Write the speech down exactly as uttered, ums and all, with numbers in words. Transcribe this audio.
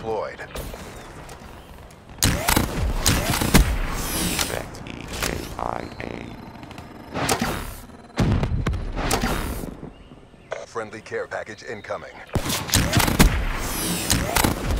deployed. Effect E K I A. Friendly care package incoming.